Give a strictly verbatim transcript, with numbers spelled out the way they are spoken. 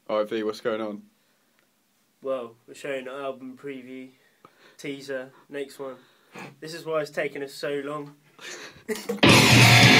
Alright, V, what's going on? Well, we're showing an album preview, teaser, next one. This is why it's taken us so long.